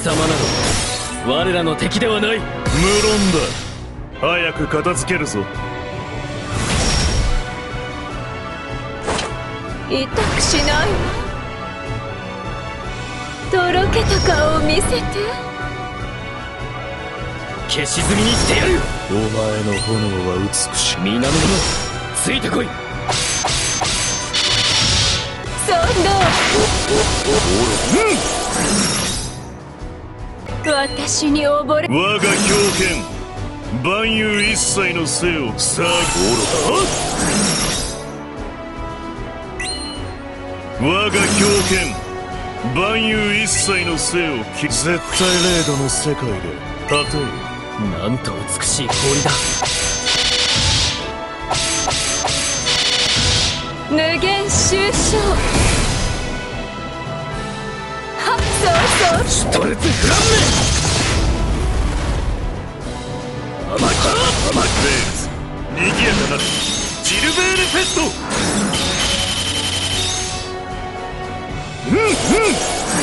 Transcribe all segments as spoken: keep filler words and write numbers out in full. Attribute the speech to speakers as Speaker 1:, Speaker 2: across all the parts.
Speaker 1: 様など我らの敵ではない。無論
Speaker 2: だ。早く片付けるぞ。
Speaker 3: 痛くしないわ。とろけた顔を見せて。
Speaker 1: 消し炭にしてやる。
Speaker 2: お前の炎は美しい。
Speaker 1: 皆の者ついてこい。
Speaker 3: そんな私に溺れ。
Speaker 2: 我が狂犬万有一切の生をさあ我が狂犬万有一切の生をき絶対零度の世界で例え
Speaker 1: なんと美しい氷だ。
Speaker 3: 無限収章。はっそうそう。
Speaker 1: シュトレツフランメ。甘い甘い
Speaker 2: ベールズ賑やかなるジルベールフェスト。うんうん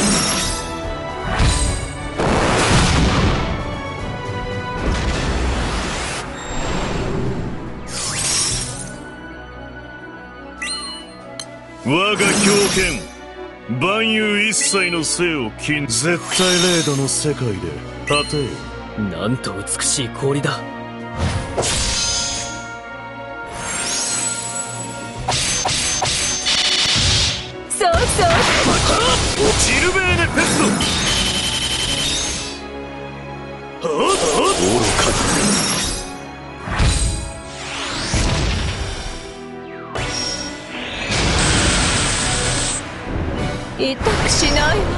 Speaker 2: 我が狂犬万有一切の生を禁絶対零度の世界で例え
Speaker 1: なんと美しい氷だ。
Speaker 3: そうそう。
Speaker 2: ジルベーネペスト。はあはあ愚かだ。
Speaker 3: 痛くしないわ。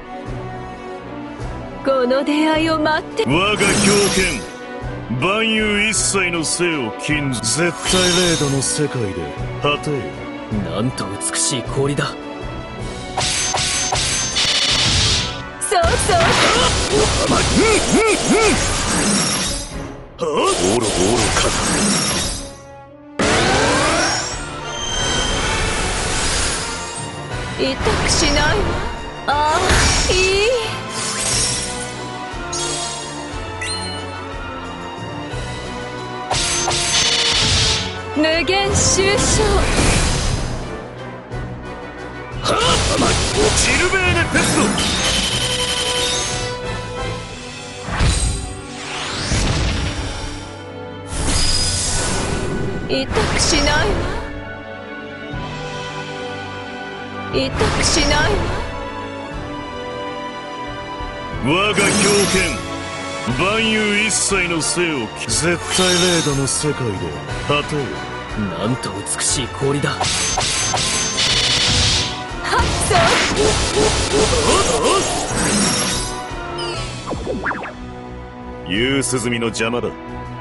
Speaker 3: この出会いを待って。
Speaker 2: 我が狂犬万有一切の生を禁ず絶対零度の世界で例え
Speaker 1: なんと美しい氷だ。
Speaker 3: そうそう。
Speaker 2: 甘い。うんうんうん。はあ愚愚かだ。
Speaker 3: 痛くしないわ。ああいい。無限収章。
Speaker 2: はあ甘い。ジルベーネペス
Speaker 3: ト。痛くしないわ。痛くしないわ。
Speaker 2: 我が狂犬万有一切の生を絶対零度の世界で例え
Speaker 1: なんと美しい氷だ。
Speaker 3: はっ
Speaker 2: そう夕涼みの邪魔だ。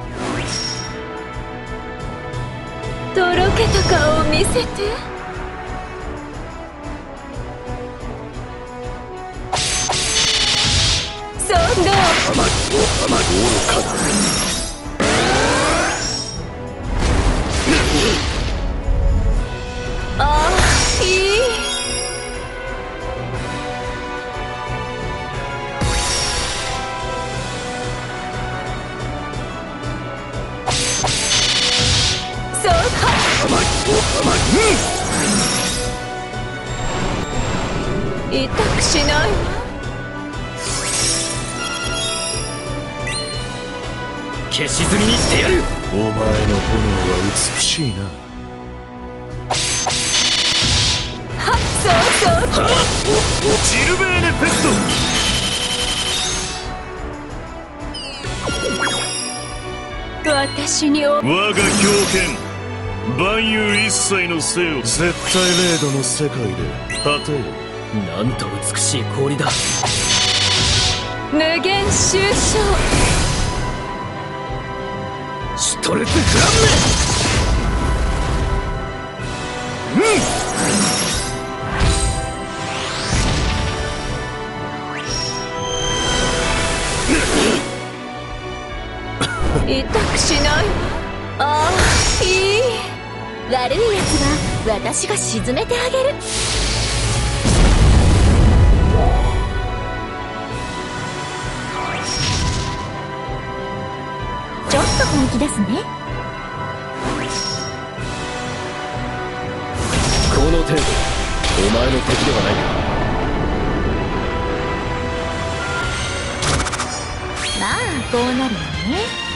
Speaker 3: とろけた顔を見せて。そんな
Speaker 2: 甘い甘い愚かだ。
Speaker 3: ああいい。そうか。
Speaker 2: 甘い甘い。
Speaker 3: 痛くしないわ。
Speaker 1: 消し炭にしてやる。
Speaker 2: お前の炎は美しいな。
Speaker 3: はっそうそう。
Speaker 2: はあジルベーネペスト。
Speaker 3: 私にお。
Speaker 2: 我が狂犬万有一切の生を絶対零度の世界で例え
Speaker 1: なんと美しい氷だ。
Speaker 3: 無限収章。
Speaker 1: シュトレツフランメ。
Speaker 3: うん痛くしないわ。ああいい。
Speaker 4: 悪いやつは私が沈めてあげる。 出すね。
Speaker 1: この程度お前の敵ではないか。
Speaker 4: まあこうなるよね。